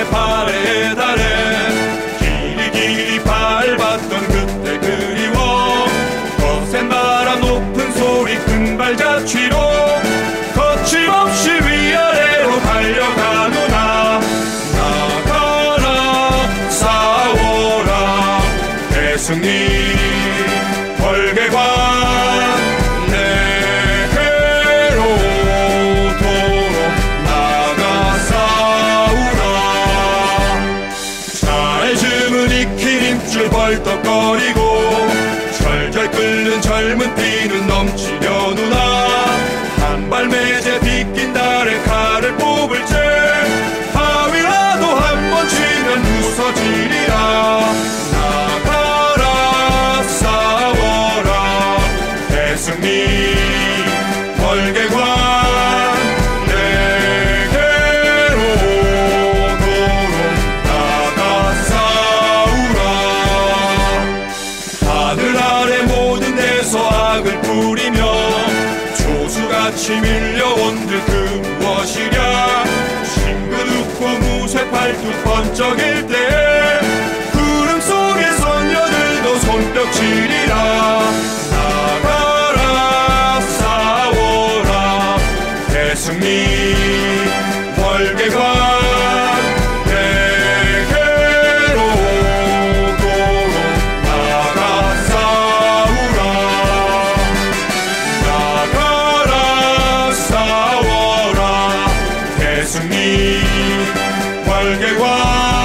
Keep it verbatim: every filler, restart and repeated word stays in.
팔에 달해 길이 길이 밟았던 그때 그리워 거센 바람 높은 소리 큰 발자취로 거침없이 위아래로 달려가노나 나가라 싸워라 대승리 벌개관 내게로 도로 나가 싸우라 잘 익힌 힘줄 벌떡거리고 절절 끓는 젊은 피는 넘치려누나 한 발 매제 빗긴 달에 칼을 뽑을 때 바위라도 한 번 치면 부서지리라 나가라 싸워라 대승리 벌개관 내게로 도로 나가 싸우라 하늘 아래 모든 데서 악을 뿌리며 조수같이 밀려온 듯 그 무엇이랴 싱그럽고 무쇠 팔뚝 번쩍일 때 구름 속의 선녀들도 손뼉치리라 나가라 싸워라 대승리 벌개관 내게로 도로 나가 싸우라 나가라 싸워라 대승리 벌개관